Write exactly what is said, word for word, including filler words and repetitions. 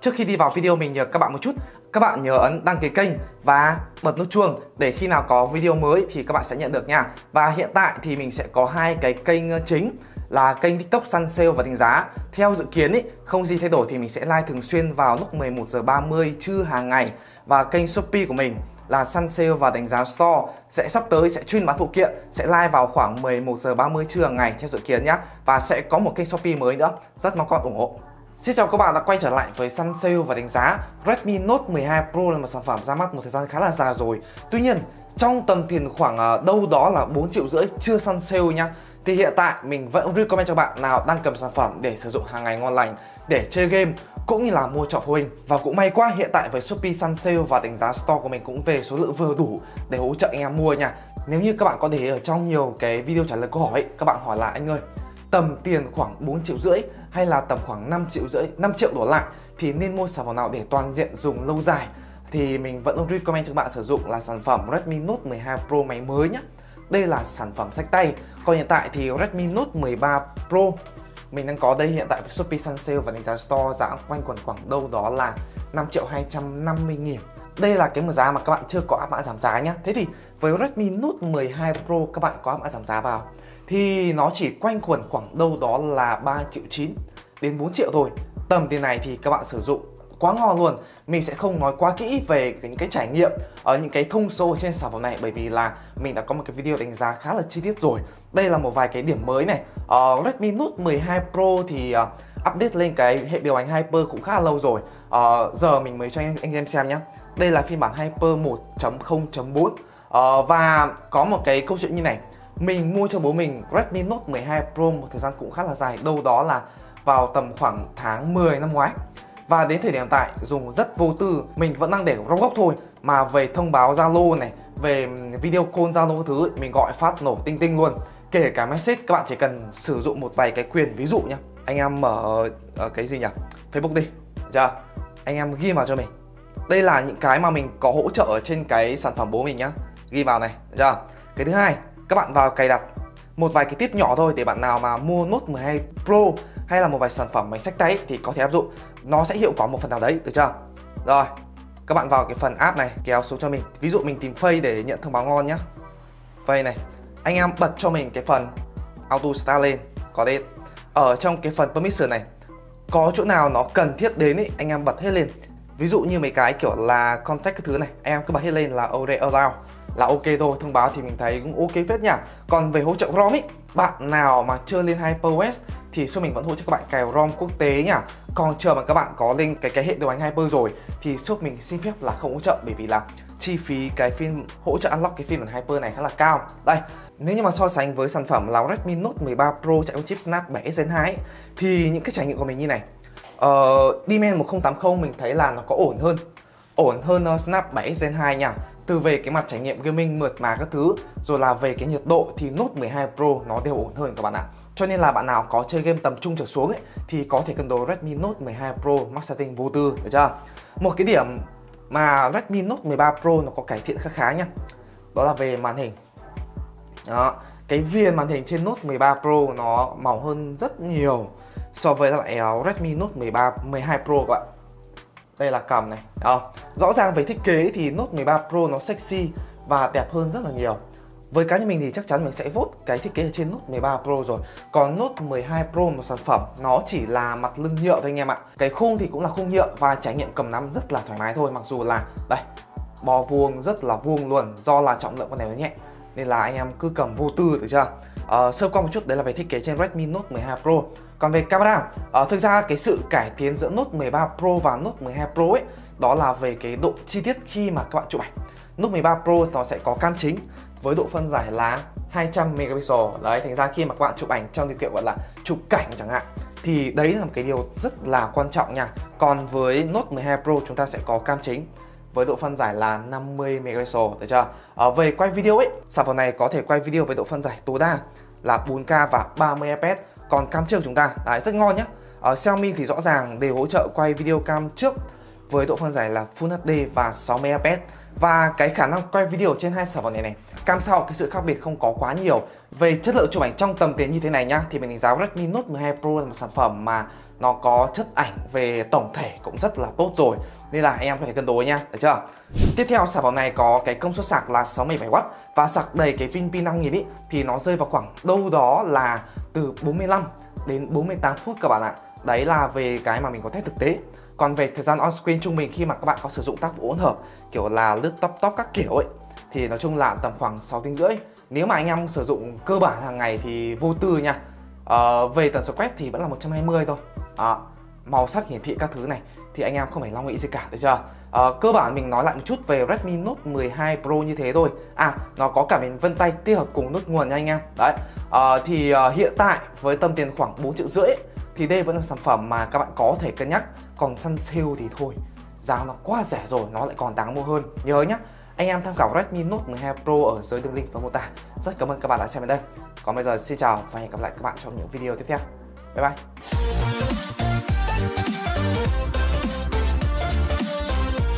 trước khi đi vào video mình nhờ các bạn một chút, các bạn nhớ ấn đăng ký kênh và bật nút chuông để khi nào có video mới thì các bạn sẽ nhận được nha. Và hiện tại thì mình sẽ có hai cái kênh chính là kênh TikTok săn sale và đánh giá. Theo dự kiến ý, không gì thay đổi thì mình sẽ live thường xuyên vào lúc mười một giờ ba mươi trưa hàng ngày. Và kênh Shopee của mình là săn sale và đánh giá store sẽ sắp tới sẽ chuyên bán phụ kiện, sẽ live vào khoảng mười một giờ ba mươi trưa hàng ngày theo dự kiến nhé. Và sẽ có một kênh Shopee mới nữa, rất mong các bạn ủng hộ. Xin chào các bạn đã quay trở lại với săn sale và đánh giá. Redmi Note mười hai Pro là một sản phẩm ra mắt một thời gian khá là dài rồi. Tuy nhiên trong tầm tiền khoảng đâu đó là bốn triệu rưỡi chưa săn sale nhá, thì hiện tại mình vẫn recommend cho bạn nào đang cầm sản phẩm để sử dụng hàng ngày ngon lành, để chơi game cũng như là mua trọ phụ huynh. Và cũng may quá hiện tại với Shopee săn sale và đánh giá store của mình cũng về số lượng vừa đủ để hỗ trợ anh em mua nha. Nếu như các bạn có để ý ở trong nhiều cái video trả lời câu hỏi ấy, các bạn hỏi là anh ơi, tầm tiền khoảng bốn triệu rưỡi hay là tầm khoảng năm triệu rưỡi, năm triệu đổ lại thì nên mua sản phẩm nào để toàn diện dùng lâu dài, thì mình vẫn recommend cho các bạn sử dụng là sản phẩm Redmi Note mười hai Pro máy mới nhé. Đây là sản phẩm xách tay. Còn hiện tại thì Redmi Note mười ba Pro mình đang có đây hiện tại với Shopee săn sale và đánh giá store giá quanh quẩn khoảng đâu đó là năm triệu hai trăm năm mươi nghìn. Đây là cái một giá mà các bạn chưa có áp mã giảm giá nhé. Thế thì với Redmi Note mười hai Pro các bạn có áp mã giảm giá vào thì nó chỉ quanh quẩn khoảng đâu đó là ba triệu chín đến bốn triệu thôi. Tầm tiền này thì các bạn sử dụng quá ngon luôn. Mình sẽ không nói quá kỹ về những cái trải nghiệm ở những cái thông số trên sản phẩm này, bởi vì là mình đã có một cái video đánh giá khá là chi tiết rồi. Đây là một vài cái điểm mới này. uh, Redmi Note mười hai Pro thì uh, update lên cái hệ điều hành Hyper cũng khá là lâu rồi. uh, Giờ mình mới cho anh, anh em xem nhé. Đây là phiên bản Hyper một chấm không chấm bốn. uh, Và có một cái câu chuyện như này. Mình mua cho bố mình Redmi Note mười hai Pro một thời gian cũng khá là dài, đâu đó là vào tầm khoảng tháng mười năm ngoái. Và đến thời điểm hiện tại dùng rất vô tư, mình vẫn đang để trong góc thôi. Mà về thông báo Zalo này, về video call Zalo thứ ấy, mình gọi phát nổ tinh tinh luôn. Kể cả message các bạn chỉ cần sử dụng một vài cái quyền, ví dụ nhá. Anh em mở uh, cái gì nhỉ? Facebook đi, chưa? Anh em ghi vào cho mình. Đây là những cái mà mình có hỗ trợ ở trên cái sản phẩm bố mình nhá. Ghi vào này, chưa? Cái thứ hai, các bạn vào cài đặt một vài cái tip nhỏ thôi để bạn nào mà mua Note mười hai Pro hay là một vài sản phẩm máy xách tay thì có thể áp dụng. Nó sẽ hiệu quả một phần nào đấy, được chưa? Rồi, các bạn vào cái phần app này, kéo xuống cho mình. Ví dụ mình tìm Face để nhận thông báo ngon nhá. Face này, anh em bật cho mình cái phần Auto Start lên. Có đây, ở trong cái phần Permission này, có chỗ nào nó cần thiết đến ấy, anh em bật hết lên. Ví dụ như mấy cái kiểu là contact cái thứ này, anh em cứ bật hết lên là allow là ok thôi. Thông báo thì mình thấy cũng ok phết nhá. Còn về hỗ trợ ROM ấy, bạn nào mà chưa lên HyperOS thì shop mình vẫn hỗ trợ các bạn cài ROM quốc tế nhá. Còn chờ mà các bạn có lên cái cái hệ điều hành Hyper rồi thì shop mình xin phép là không hỗ trợ, bởi vì là chi phí cái phiên hỗ trợ unlock cái phiên bản Hyper này khá là cao. Đây, nếu như mà so sánh với sản phẩm là Redmi Note mười ba Pro chạy với chip Snap bảy Gen hai ấy, thì những cái trải nghiệm của mình như này. Uh, D M một không tám không mình thấy là nó có ổn hơn, ổn hơn uh, Snap bảy Gen hai nha. Từ về cái mặt trải nghiệm gaming mượt mà các thứ, rồi là về cái nhiệt độ thì Note mười hai Pro nó đều ổn hơn các bạn ạ. Cho nên là bạn nào có chơi game tầm trung trở xuống ấy thì có thể cân đối Redmi Note mười hai Pro max setting vô tư, được chưa? Một cái điểm mà Redmi Note mười ba Pro nó có cải thiện khá khá nhá, đó là về màn hình. Đó, cái viền màn hình trên Note mười ba Pro nó mỏng hơn rất nhiều so với lại uh, Redmi Note mười ba mười hai Pro các bạn. Đây là cầm này. Đó. Rõ ràng về thiết kế thì Note mười ba Pro nó sexy và đẹp hơn rất là nhiều. Với cá nhân mình thì chắc chắn mình sẽ vote cái thiết kế ở trên Note mười ba Pro rồi. Còn Note mười hai Pro một sản phẩm nó chỉ là mặt lưng nhựa thôi anh em ạ. Cái khung thì cũng là khung nhựa và trải nghiệm cầm nắm rất là thoải mái thôi. Mặc dù là đây, bo vuông rất là vuông luôn, do là trọng lượng con này nó nhẹ nên là anh em cứ cầm vô tư, được chưa? À, sơ qua một chút đấy là về thiết kế trên Redmi Note mười hai Pro. Còn về camera, à, thực ra cái sự cải tiến giữa Note mười ba Pro và Note mười hai Pro ấy, đó là về cái độ chi tiết khi mà các bạn chụp ảnh. Note mười ba Pro nó sẽ có cam chính với độ phân giải là hai trăm megapixel. Đấy, thành ra khi mà các bạn chụp ảnh trong điều kiện gọi là chụp cảnh chẳng hạn thì đấy là một cái điều rất là quan trọng nha. Còn với Note mười hai Pro chúng ta sẽ có cam chính với độ phân giải là năm mươi megapixel, được chưa? À, về quay video ấy, sản phẩm này có thể quay video với độ phân giải tối đa là bốn K và ba mươi F P S. Còn cam trước chúng ta đấy, rất ngon nhé. Ở Xiaomi thì rõ ràng đều hỗ trợ quay video cam trước với độ phân giải là Full hát đê và sáu mươi F P S. Và cái khả năng quay video trên hai sản phẩm này này, cam sau cái sự khác biệt không có quá nhiều. Về chất lượng chụp ảnh trong tầm tiền như thế này nhá, thì mình đánh giá Redmi Note mười hai Pro là một sản phẩm mà nó có chất ảnh về tổng thể cũng rất là tốt rồi, nên là anh em có thể cân đối nha, được chưa? Tiếp theo, sản phẩm này có cái công suất sạc là sáu mươi bảy oát và sạc đầy cái pin pin năm nghìn ý thì nó rơi vào khoảng đâu đó là từ bốn mươi lăm đến bốn mươi tám phút các bạn ạ. Đấy là về cái mà mình có test thực tế. Còn về thời gian on screen trung bình khi mà các bạn có sử dụng tác vụ hỗn hợp kiểu là lướt top top các kiểu ấy thì nói chung là tầm khoảng sáu tiếng rưỡi. Nếu mà anh em sử dụng cơ bản hàng ngày thì vô tư nha. Ờ, về tần số quét thì vẫn là một trăm hai mươi thôi. À, màu sắc hiển thị các thứ này thì anh em không phải lo nghĩ gì cả, được chưa? Ờ, cơ bản mình nói lại một chút về Redmi Note mười hai Pro như thế thôi. À, nó có cả miền vân tay tích hợp cùng nút nguồn nha anh em. Đấy. Ờ, thì uh, hiện tại với tầm tiền khoảng bốn triệu rưỡi thì đây vẫn là sản phẩm mà các bạn có thể cân nhắc. Còn săn sale thì thôi, giá nó quá rẻ rồi, nó lại còn đáng mua hơn. Nhớ nhá, anh em tham khảo Redmi Note mười hai Pro ở dưới đường link và mô tả. Rất cảm ơn các bạn đã xem đến đây. Còn bây giờ xin chào và hẹn gặp lại các bạn trong những video tiếp theo. Bye bye.